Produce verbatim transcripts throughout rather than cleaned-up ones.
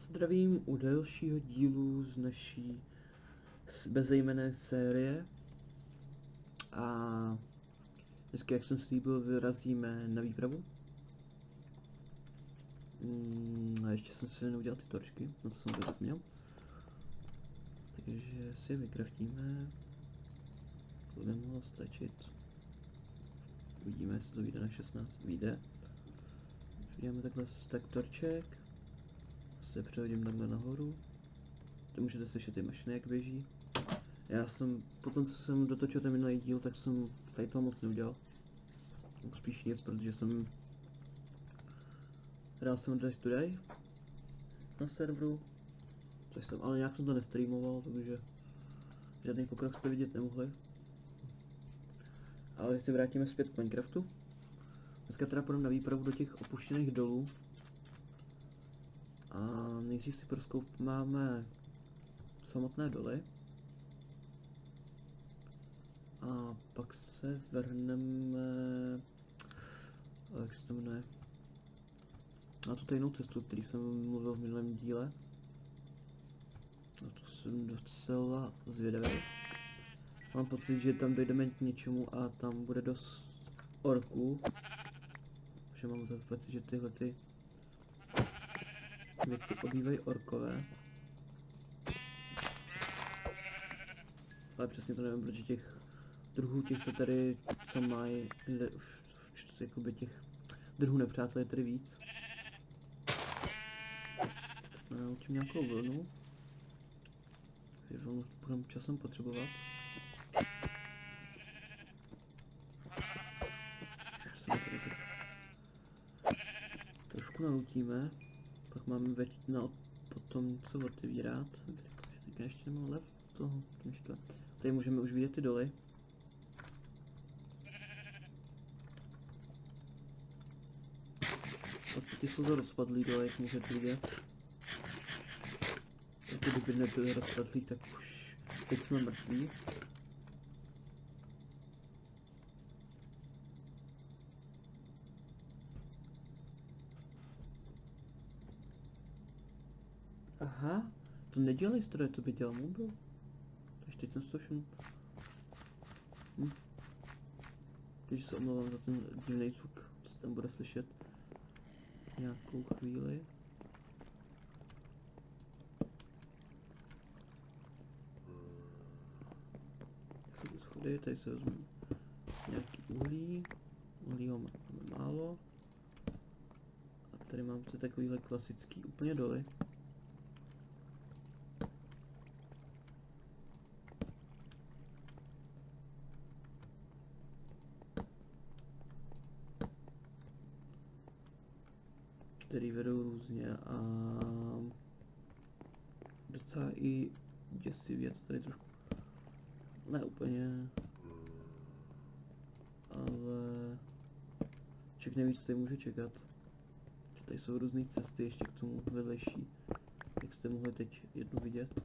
Zdravím u dalšího dílu z naší bezejmenné série. A dneska, jak jsem slíbil, vyrazíme na výpravu. Mm, a ještě jsem si neudělal ty torčky, na to jsem to zapomněl. Takže si je vykraftíme. To by mohlo stačit. Uvidíme, jestli to vyjde na šestnáct. Vyjde. Uděláme takhle stack torček. Se přehodím takhle nahoru. To můžete slyšet ty mašiny, jak běží. Já jsem, potom co jsem dotočil ten minulý díl, tak jsem tady toho moc neudělal. Spíš nic, protože jsem hrál jsem Day to Day na serveru, což jsem, ale nějak jsem to nestreamoval, takže žádný pokrok jste vidět nemohli. Ale teď se vrátíme zpět k Minecraftu. Dneska teda půjdeme na výpravu do těch opuštěných dolů. A nejdřív si prozkoumáme samotné doly. A pak se vrhneme, jak se to jmenuje, na tu tajnou cestu, o který jsem mluvil v minulém díle. A to jsem docela zvědavý. Mám pocit, že tam dojdeme k něčemu a tam bude dost orků. Že mám tak pocit, že tyhle ty věci obývají orkové. Ale přesně to nevím, protože těch druhů těch, co tady, co mají, jakoby těch druhů nepřátel je tady víc. Naučím nějakou vlnu. Vlnu budeme časem potřebovat. Trošku nautíme. Pak máme več na potom něco otevírat. Teďka ještě nemám lev toho knižka. Tady můžeme už vidět ty doly. Vlastně jsou to rozpadlý doly, jak můžete vidět. Kdyby nebyly rozpadlý, tak už teď jsme mrtví. Aha, to nedělej stroje, to by dělal mobil. Takže teď jsem to všem. Hm. Takže se omlouvám za ten divný zvuk, co tam bude slyšet nějakou chvíli. Schody, tady se vezmu nějaký uhlí. Uhlí ho máme málo. A tady mám to takovýhle klasický úplně doly. Který vedou různě a docela i děsivě, to tady trošku, ne úplně, ale člověk neví, co tady může čekat. Tady jsou různé cesty ještě k tomu vedlejší, jak jste mohli teď jednu vidět.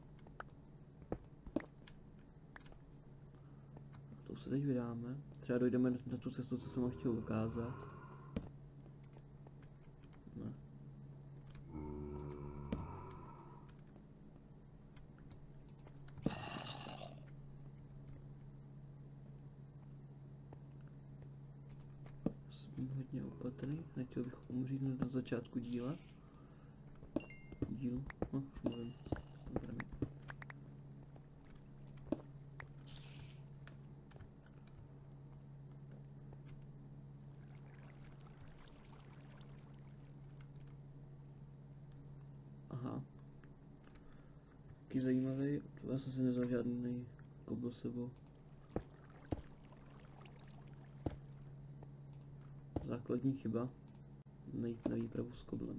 A to se teď vydáme, třeba dojdeme na tu cestu, co jsem vám chtěl ukázat. Ne. Jsem hodně opatrný, nechtěl bych umřít na začátku díla. Dílu, no už mluvím. Dobrý. Aha. Taky zajímavý, já jsem si nevzal žádný kobl sebou. Základní chyba, najít na výpravu s koblem.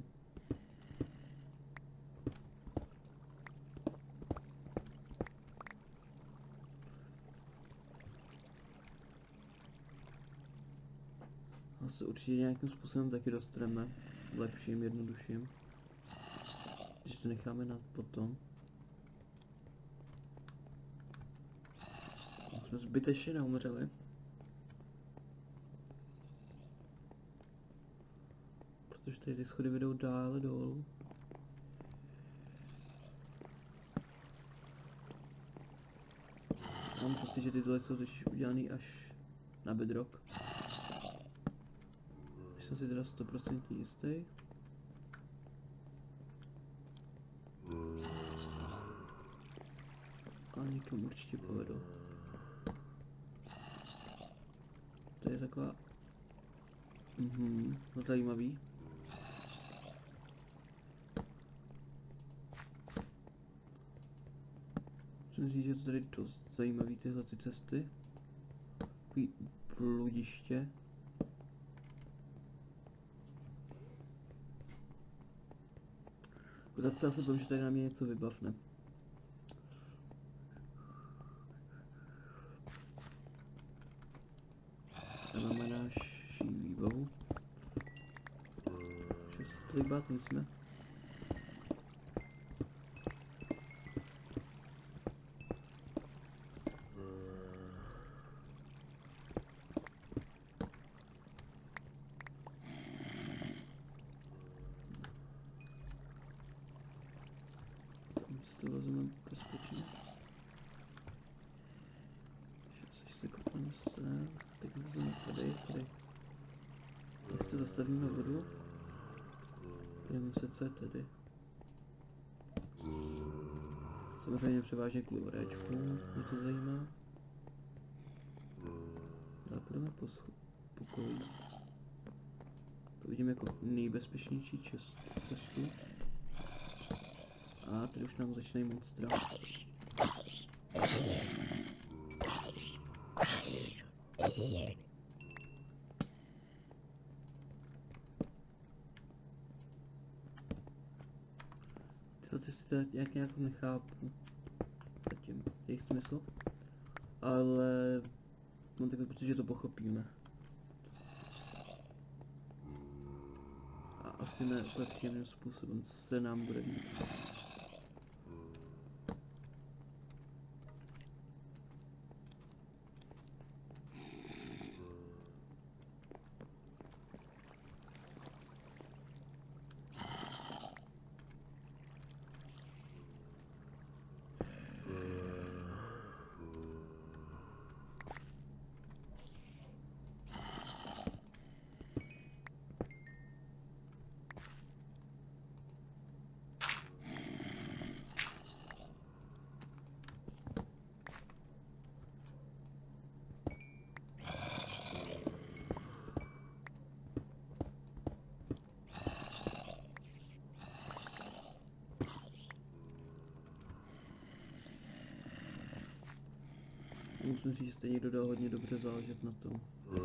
A se určitě nějakým způsobem taky dostaneme, lepším, jednodušším. Když to necháme na potom. Jsme zbytečně neumřeli. Protože tady ty schody vedou dále dolů. Mám pocit, že tyhle jsou totiž udělaný až na bedrock. Když jsem si teda sto procent jistý. A někam určitě povedou. To je taková... Mhm, no zajímavý. Musím říct, že to tady dost zajímavý tyhle ty cesty. Takový bludiště. Akorát se asi bojím, že tady na mě něco vybavne. Tady máme naši výbavu. Šest rybát musíme. To vezmeme bezpečně. Ještě se kopneme sem. Teď vezmeme tady, tady. Teď se zastavíme vodu. Jdeme se co je tady. Samozřejmě převážně kvůli orečku, mě to zajímá. Ale půjdeme po pokoji. To vidím jako nejbezpečnější cestu. A tady už nám začínají monstra. Tyhle cesty teda nějak nějak nechápu. Zatím jejich smysl. Ale mám takový pocit, že to pochopíme. A asi ne úplně příjemným způsobem, co se nám bude líbit. Musím říct, že stejně někdo dal hodně dobře záležet na tom.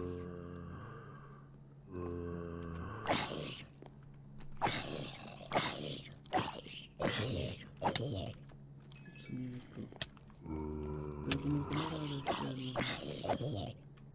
Co mě řekl? To je to mým kamarádem ještě jednou.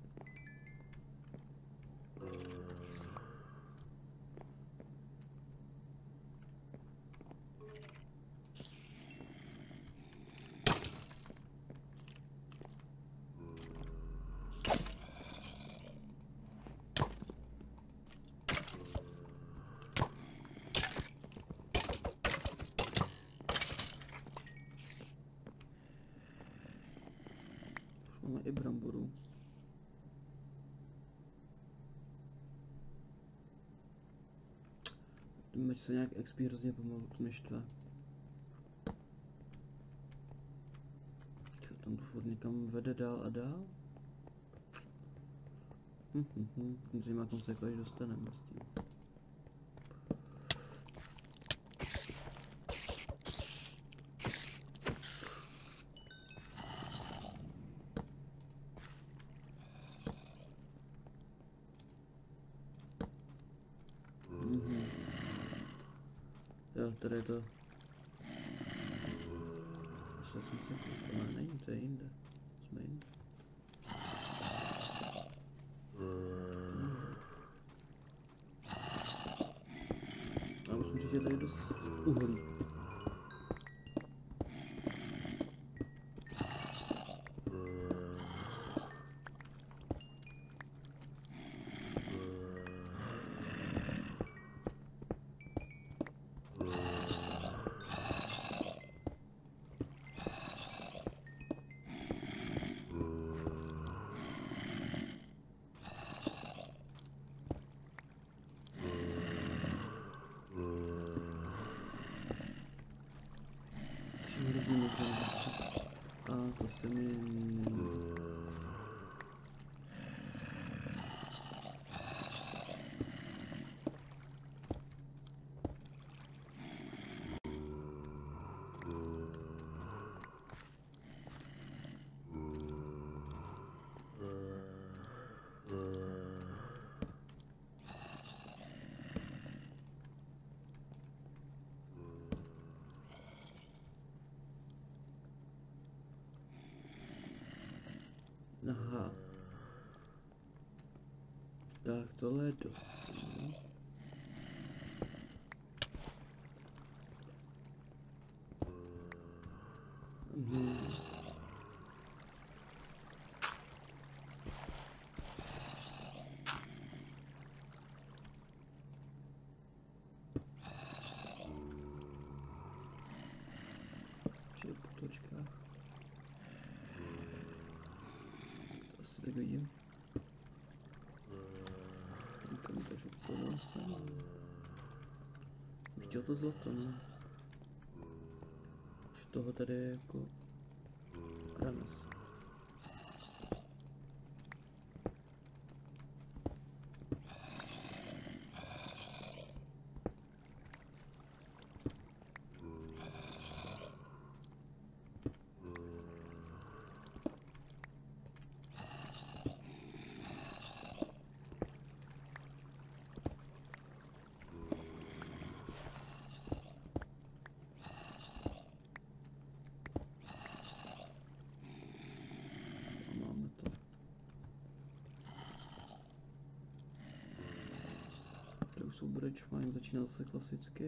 Máme i bramboru. Ten meč se nějak expí hrozně pomalu, to mě štve. Tam to furt někam vede dál a dál. Hm, hm, hm. Mě zajímá, kam se jako až dostaneme s tím. Mhm. Jo, tady je to. Co jsem se koukal, ale není, to je jinde. Jsme jinde. A musím říct, že tady je dost uhlí. Tak tohle je dost. No. Mhm. Po točkách. To asi tak vidím. Říkám to, že to jsem. Chtěl to zlato, no. Že toho tady je jako kranas. Souboreč fajn, začínal se klasický.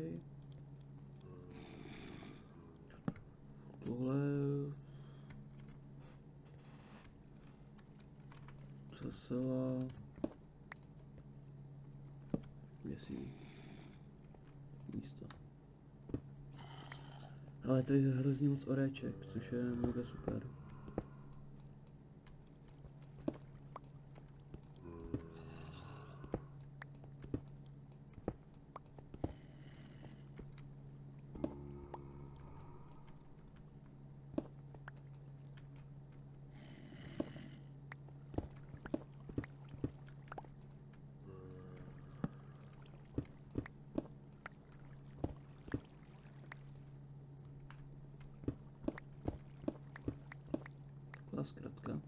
Tohle zasela měsí místo. Ale tady je hrozně moc oréček, což je mega super. Zkrátka.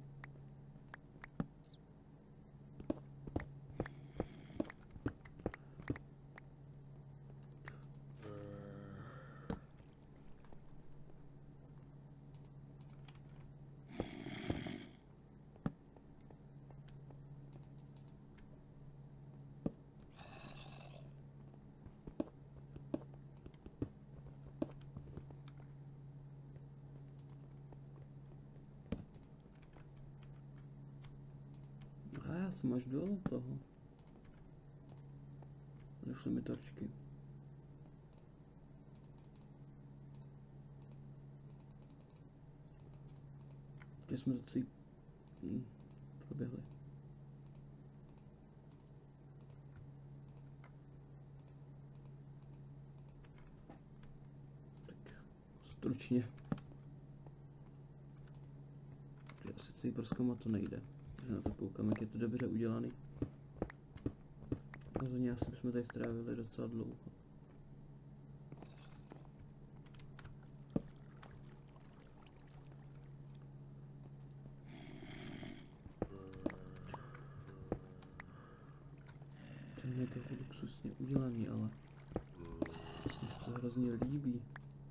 Já jsem až dolů toho. Došly mi torčky. Teď jsme to celý hm, proběhli. Tak stručně. Že asi celý prozkoumat to nejde. Že na to koukám, jak je to dobře udělaný. Rozhodně asi bychom tady strávili docela dlouho. To je to luxusně udělaný, ale mně se to hrozně líbí.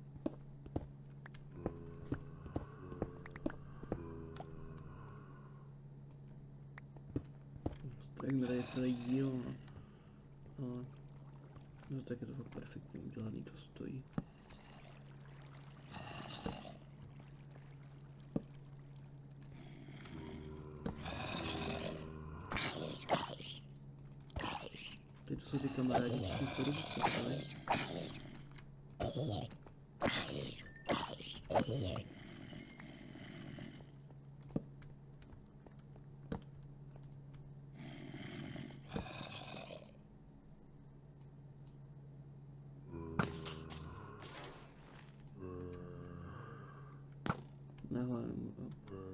Strávíme tady celý díl, no. Ale no, tak je to fakt perfektně udělaný, to stojí. Teď to jsou ty kamarádi, co jsou dobu stávali. Nehledám, no.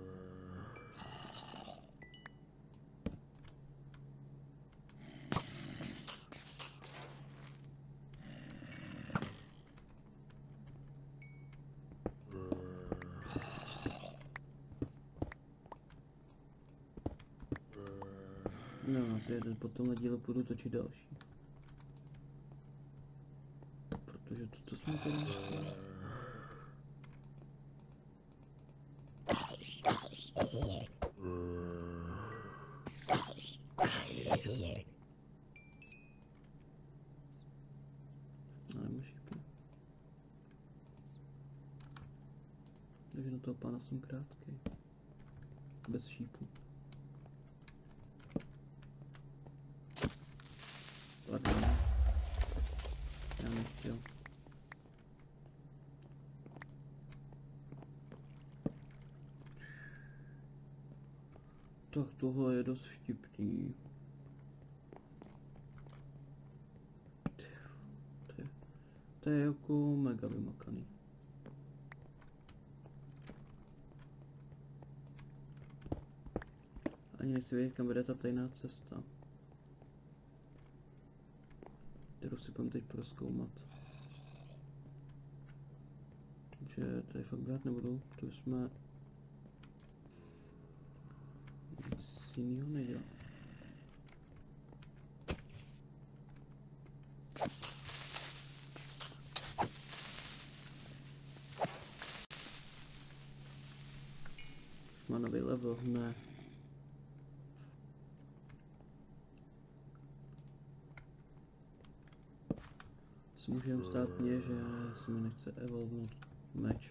No, asi jeden po tomhle díle půjdu točit další. Protože to, to jsme tady nechtěli. Ale šípy. Takže na toho pána jsem krátký. Bez šípů. Pardon. Já nechtěl. Tak tohle je dost vtipný. To je, to je jako mega vymakaný. Ani nechci vědět, kam vede ta tajná cesta, kterou si budeme teď prozkoumat. Takže tady fakt brát nebudu, to jsme nic jinýho nedělá. Už má nový level, ne. Si můžeme stát mě, že se mi nechce evolvnout meč.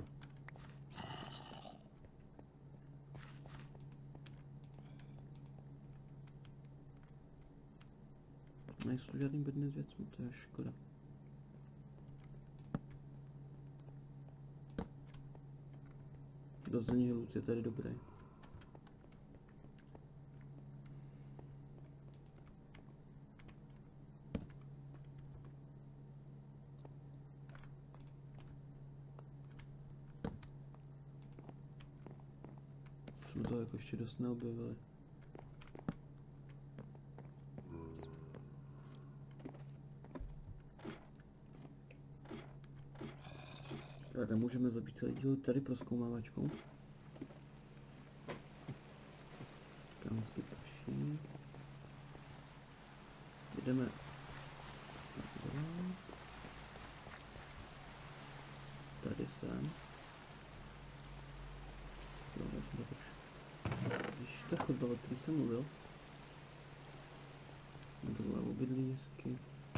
Nejsou žádný bedny s věcmi, to je škoda. Dození loot je tady dobrý. Jsme to jako ještě dost neobjevili. Ráda můžeme zabít celý díl tady prozkoumávačkou. Krámsky prší. Jdeme. Tady sem. Když ta chodba, o který jsem mluvil. Tohle obydlísky.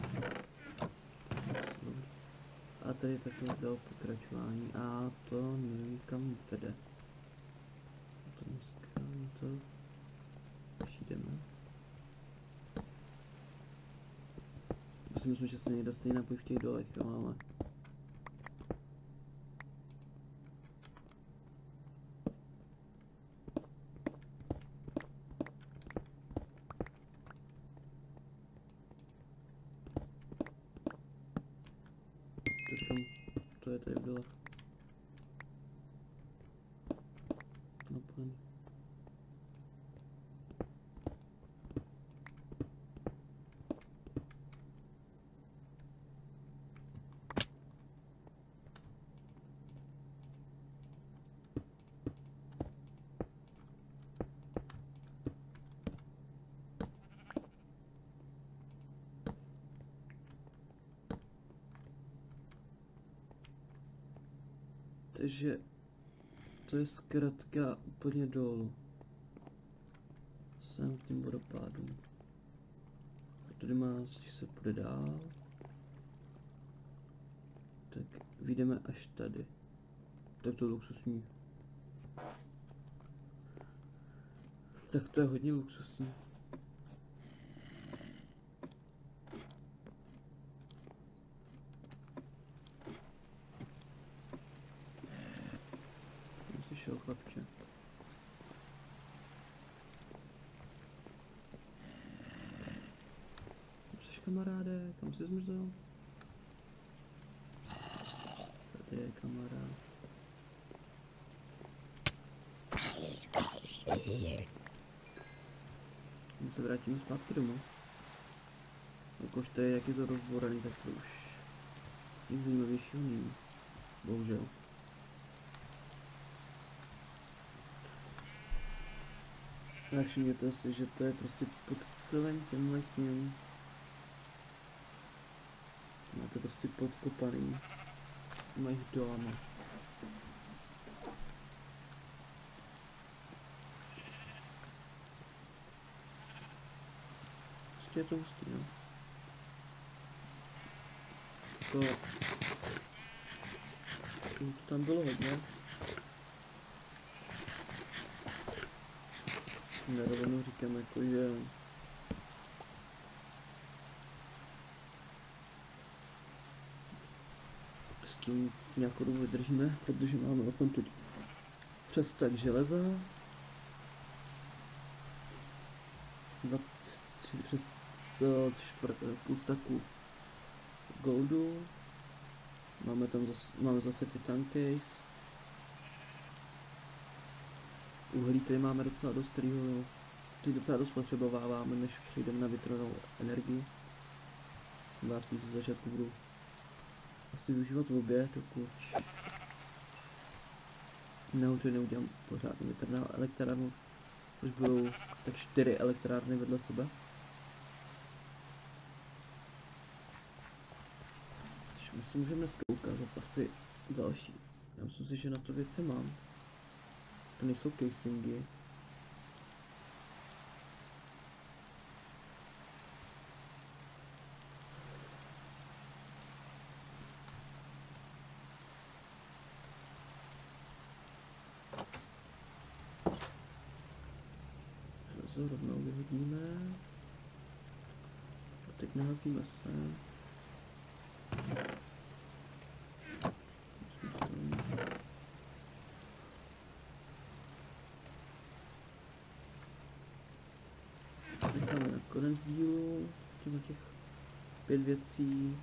A tady je takové dál pokračování a to nevím kam vede. To dneska to přijdeme. Si myslím, že se někdo stejně napojí v těch dolech, jo, ale... To je tady v dolech. No pan. Takže to je zkrátka úplně dolů. Jsem k těm vodopádům. Tady má, když se půjde dál, tak vyjdeme až tady. Tak to je luxusní. Tak to je hodně luxusní. Šel chlapče. Kam jsi, kamaráde? Kam jsi zmizel? Tady je kamarád. My se vrátíme zpátky domů. Jakož to je, jak je to rozboraný, tak to už nic zajímavějšího není. Bohužel. A všimněte si, že to je prostě pod celým těmhle tím. Máte prostě podkopaný mají dolama. ještě je to hustý, no. Jako... To tam bylo hodně. Nerovnou říkám jako, že... S tím nějakou dobu vydržíme, protože máme o tom tu přes tak železa. Dva, tři, přes čtvrt, půl staku goldu. Máme tam zase, máme zase titan case. Uhlí tady máme docela dost, kterýho který docela dost potřebováváme, než přejdeme na větrnou energii. Vás víc z začátku budu asi využívat v obě, dokud nahoře neudělám pořádnou větrnou elektrárnu, což budou tak čtyři elektrárny vedle sebe. My si můžeme dneska ukázat asi další. Já myslím si, že na to věci mám. To nejsou casingy. Železo rovnou vyhodíme. A teď naházíme sem. Necháme na konec dílu těma těch pět věcí.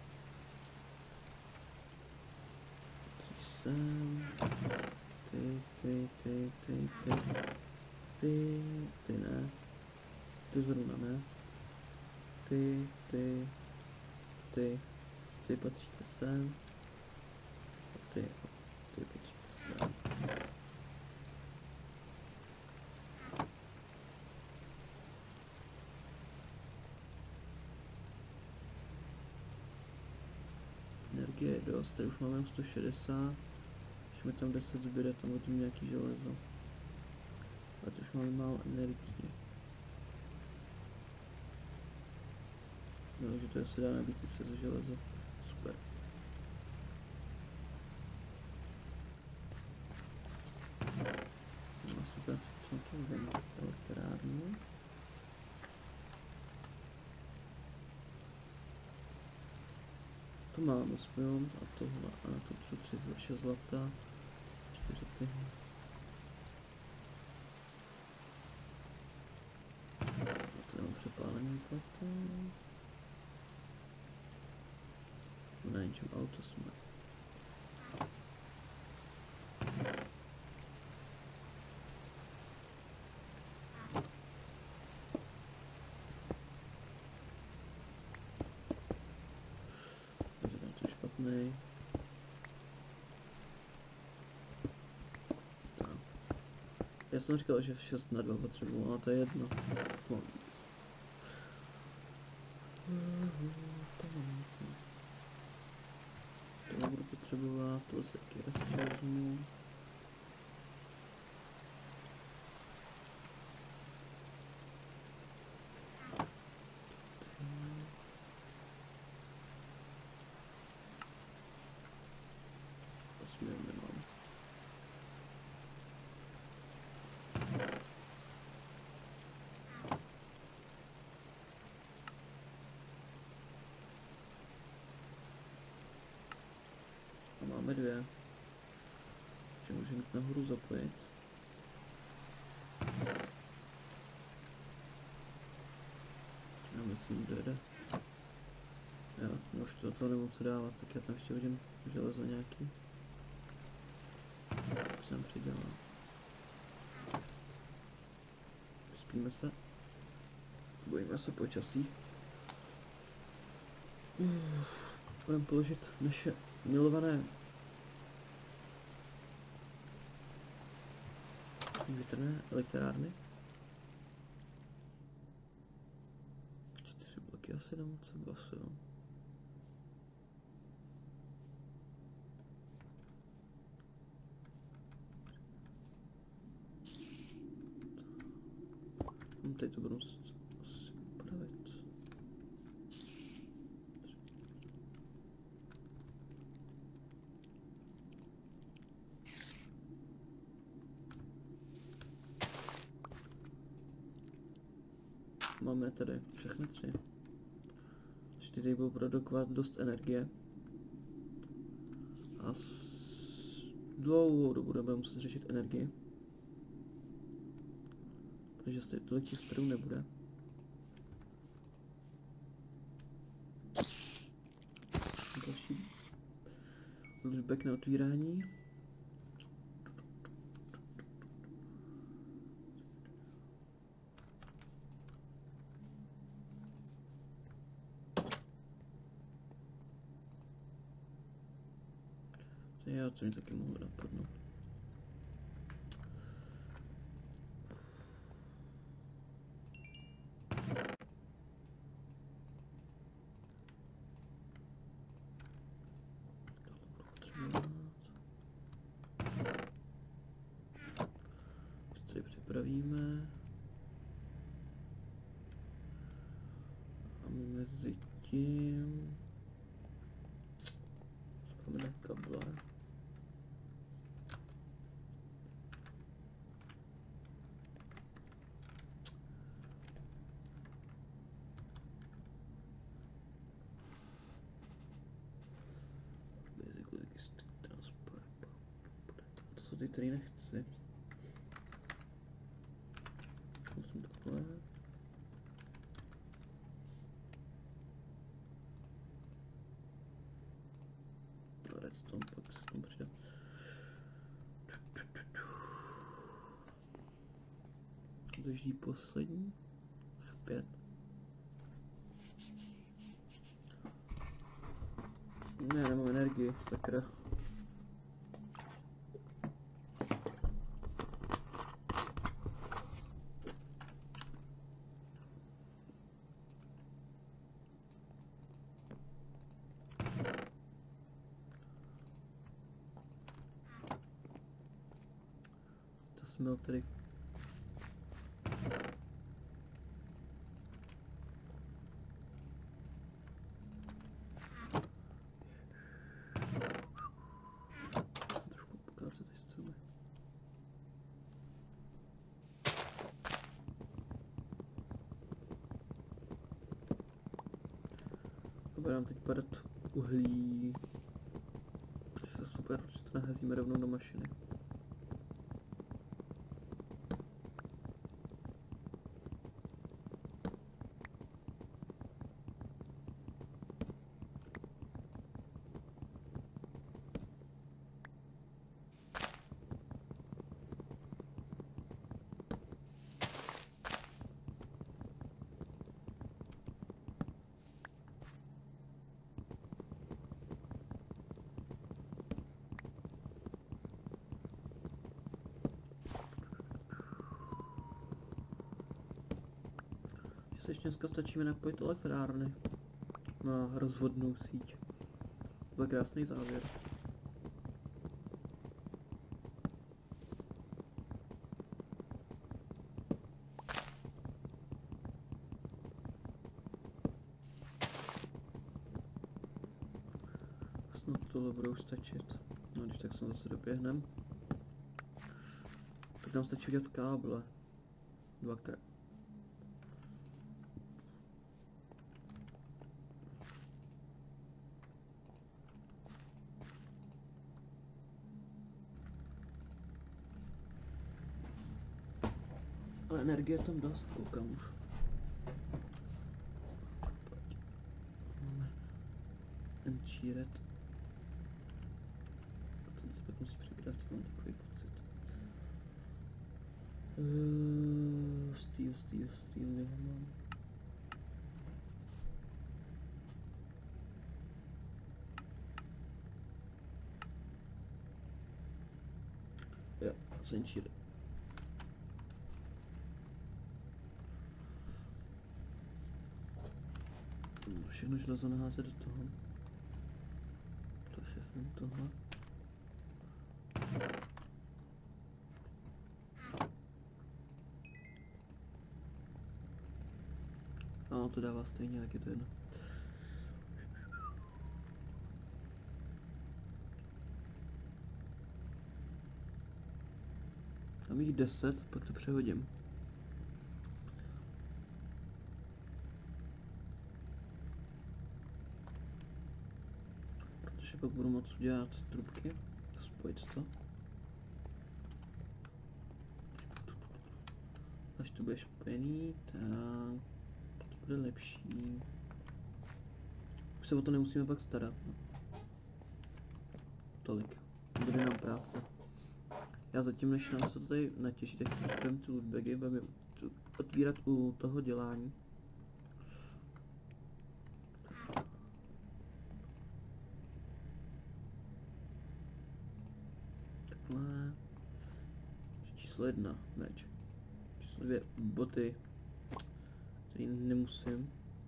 Tři sem. Ty, ty, ty, ty, ty. Ty, ty ne. Ty zrovna ne. Ty, ty, ty. Ty patříte sem. A ty, ty patříte sem. Energie je dost, tady už máme sto šedesát. Když mi tam deset zbyde, tam hodím nějaký železo. A teď už máme málo energie. No, takže to se dá nabít i přes železo. Super. No super, jsem to venit elektrárnu. To mám aspoň a tohle a na to jsou tři zlaše zlata. čtyři tyhle. A to mám přepálený zlato. Na něčem auto jsme. Takže tam to je špatný. Tak. Já jsem říkal, že šest na dva potřebuji, ale to je jedno. Mám víc. To mám víc. To budu potřebovat, to se taky asi vezmu. Osmi nemám. A máme dvě. Takže můžeme jít nahoru zapojit. Já myslím, že jde. Jo, já už to, to nemohu dávat, tak já tam ještě hodím železo nějaký. To jsem přidělal. Spíme se. Bojíme se počasí. Uf, budeme položit naše milované větrné elektrárny. Čtyři bloky asi na moc, dva se jo. Teď to budu asi upravit. máme tady všechny tři. Čtyři budou produkovat dost energie. A s dlouhou dobu budeme muset řešit energii. Protože z tolik těch strojů nebude. Další loopback na otvírání. Já to mi taky mohu napadnout. Tady připravíme. A mezi tím máme kable. To jsou ty, který nechci. Musím takhle. Redstone, pak se tomu přidá. Drží poslední. Pět. Ne, nemám energii, sakra. To jsme tady. Trošku pokácet ty stromy. Bude nám teď padat uhlí. To je super, protože to naházíme rovnou do mašiny. Se ještě dneska stačíme napojit elektrárny na rozvodnou síť. To byl krásný závěr. Snad tohle budou stačit. No když tak se zase doběhneme. Tak nám stačí udělat káble. Dvakrát. Ale energie tam dost, koukám už. Máme enčíret. Ten se pak musí připravit, mám takový pocit. Uh, steel, steel, steel, nemám. Jo, enčíret. Všechno železo naházet do toho. To je všechno tohle. A to dává stejně, jak je to jedno. Tam jich deset, pak to přehodím. Až pak budu moct udělat trubky, spojit to. Až to bude spojený, tak to bude lepší. Už se o to nemusíme pak starat. No. Tolik. Bude nám práce. Já zatím, než nám se to tady natěší, tak si připravím tu lootbagy, budeme otvírat u toho dělání. Takhle. Číslo jedna, meč. Číslo dvě, boty. Tady nemusím.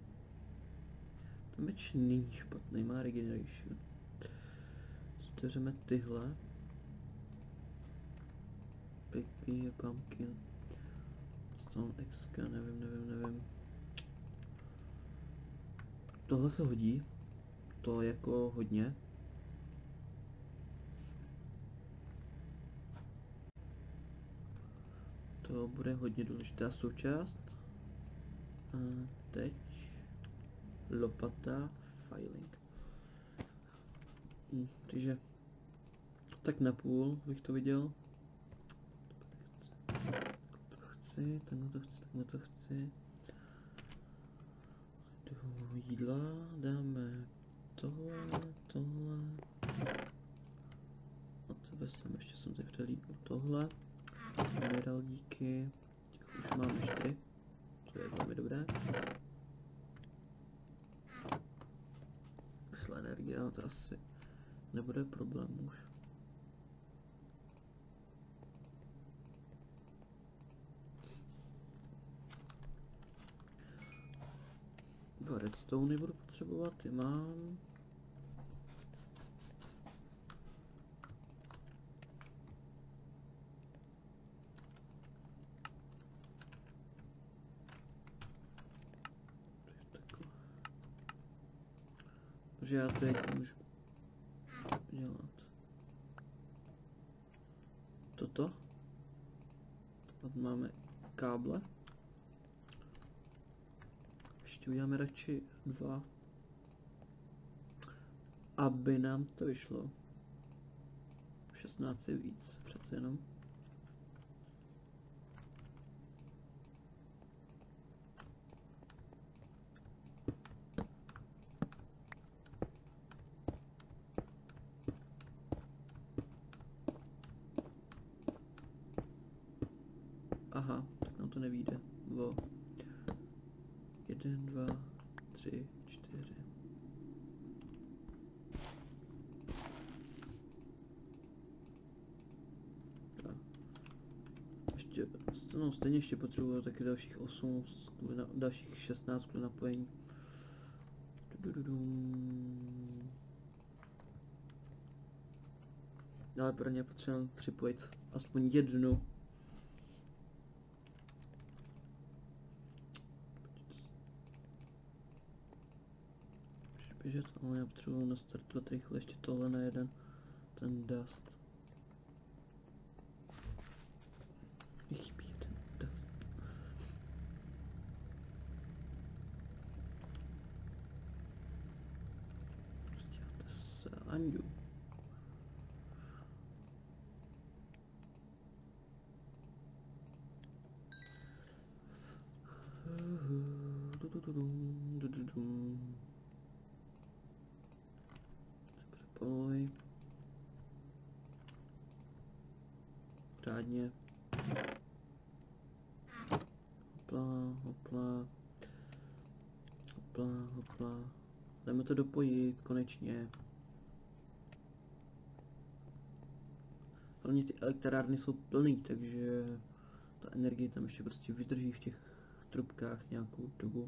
Ten meč není špatný, má regeneration. Otevřeme tyhle. Piggy, pumpkin. Stone X, nevím, nevím, nevím. Tohle se hodí. To jako hodně. To bude hodně důležitá součást. A teď lopata, filing. Hm, takže tak na půl bych to viděl. To chci, takhle to chci, takhle to chci. Do jídla dáme tohle, tohle. A tebe jsem ještě jsem tady přelíkl tohle. Mineraldíky, těch už máme čtyři, to je velmi dobré. Sla energie, ale to asi nebude problém už. Dva redstone budu potřebovat, ty mám. Takže já teď můžu dělat toto. Tady máme káble. Ještě uděláme radši dva, aby nám to vyšlo. šestnáct je víc, přece jenom. Aha, tak nám to nevyjde. Dvo. Jeden, dva, tři, čtyři. Tak. Ještě, no stejně ještě potřebuji taky dalších osm, na, dalších šestnáct kvůli napojení. Ale pro ně potřebuji připojit aspoň jednu. Běžet, ale já potřebuji nastartovat rychle ještě tohle na jeden, ten dust. Mi chybí ten dust. Prostě děláte srandu. Přepoj. Řádně. Hopla, hopla. Hopla, hopla. Jdeme to dopojit, konečně. Hlavně ty elektrárny jsou plný, takže ta energie tam ještě prostě vydrží v těch trubkách nějakou dobu.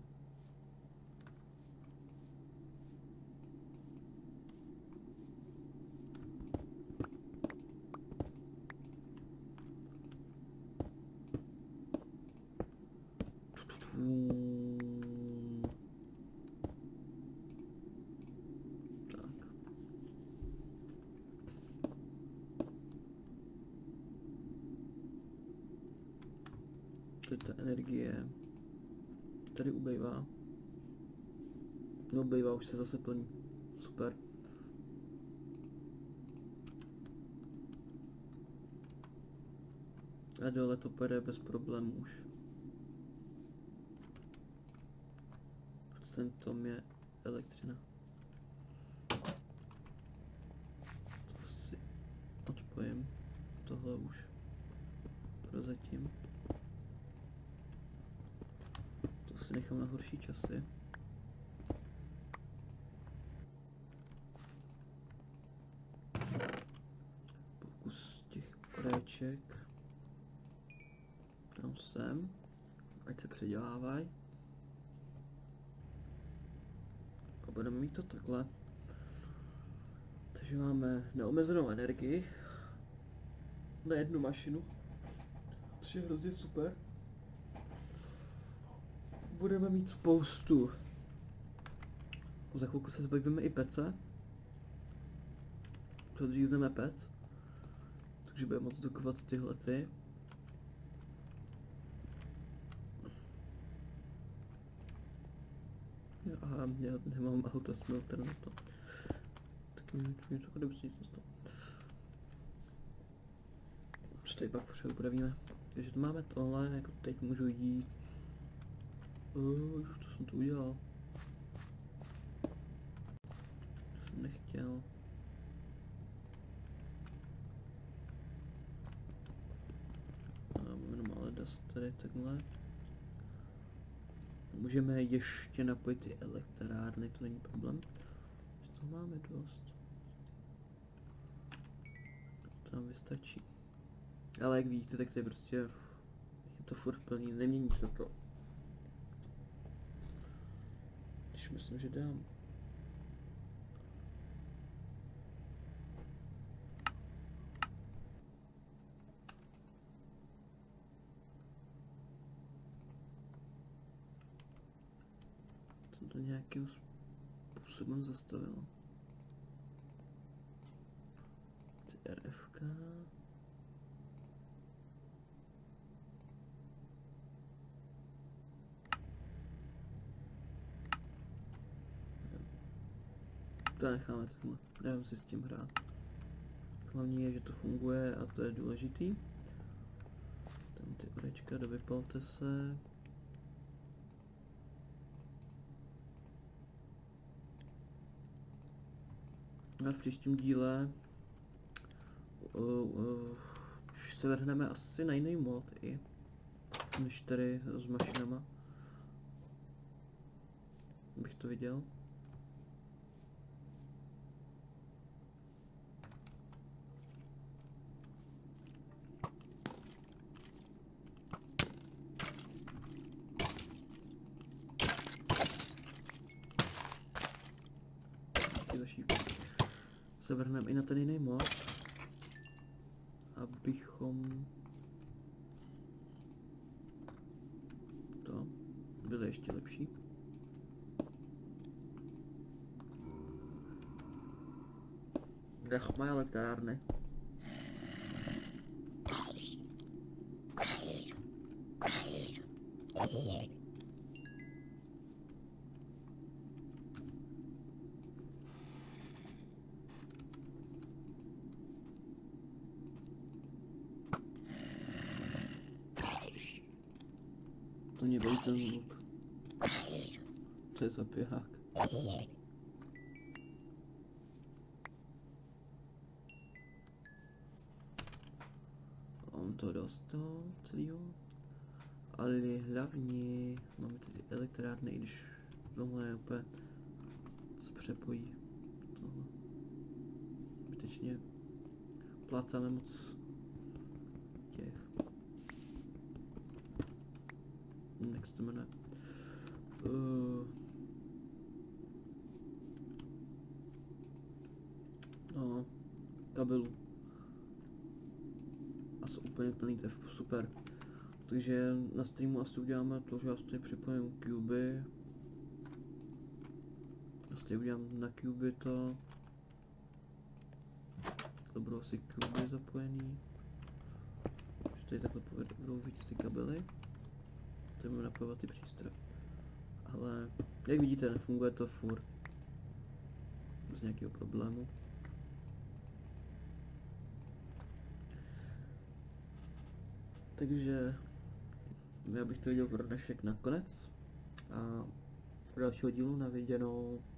Tak. Teď ta energie tady ubejvá. No ubejvá, už se zase plní. Super. A dole to půjde bez problémů už. V tom je elektřina. To si odpojím. Tohle už prozatím. To si nechám na horší časy. Pokus těch oréček. Tam sem. Ať se předělávají. A budeme mít to takhle. Takže máme neomezenou energii na jednu mašinu, což je hrozně super. Budeme mít spoustu. Za chvilku se zbavíme i pece. Podřízneme pec. Takže bude moc dokovat tyhle ty. Aha, já nemám auto smelter na to. Tak mi to bude přijít z toho. Už tady pak pořád upravíme. Takže to máme tohle, jako teď můžu jít. Uh, už to jsem to udělal. To jsem nechtěl. A mám jenom ale dost tady takhle. Můžeme ještě napojit ty elektrárny, to není problém. To máme dost. To nám vystačí. Ale jak vidíte, tak to je prostě... Je to furt plný, nemění se to. Když myslím, že dám. Jsem to nějakým způsobem zastavil. C R F K. To necháme takhle, dávám si s tím hrát. Hlavní je, že to funguje a to je důležitý. Tam ty orečka, dovypalte se. A v příštím díle uh, uh, už se vrhneme asi na jiný mod i, než tady s mašinama. Bych to viděl. Se vrhneme i na ten jiný mod, abychom to byly ještě lepší. Nech má elektrárny. To mě baví ten zvuk. To je zapiják. On to dostal celýho. Ale hlavně máme tady elektrárny, i když tohle je úplně se přepojí. Tohle. Zbytečně plácáme moc těch. Jak se to jmenuje? Uh, no, kabelů. A jsou úplně plný, to je super. Takže na streamu asi uděláme to, že já si připojím cuby. Vlastně udělám na cuby to. To budou asi cuby zapojený. Že tady takhle budou víc ty kabely. To budeme napojovat ty přístroje. Ale jak vidíte, nefunguje to furt. Bez nějakého problému. Takže já bych to viděl pro dnešek nakonec a u dalšího dílu na viděnou.